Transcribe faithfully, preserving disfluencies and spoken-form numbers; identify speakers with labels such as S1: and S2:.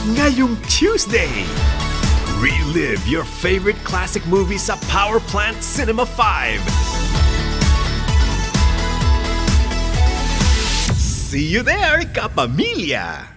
S1: ngayong Tuesday. Relive your favorite classic movies sa Power Plant Cinema five. See you there, kapamilya!